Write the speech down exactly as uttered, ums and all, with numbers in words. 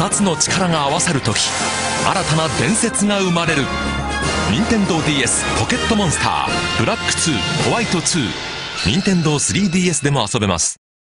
つの力が合わさる時、新たな伝説が生まれる。任天堂 ディーエス ポケットモンスターブラックツーホワイトツー、任天堂 スリーディーエス でも遊べます。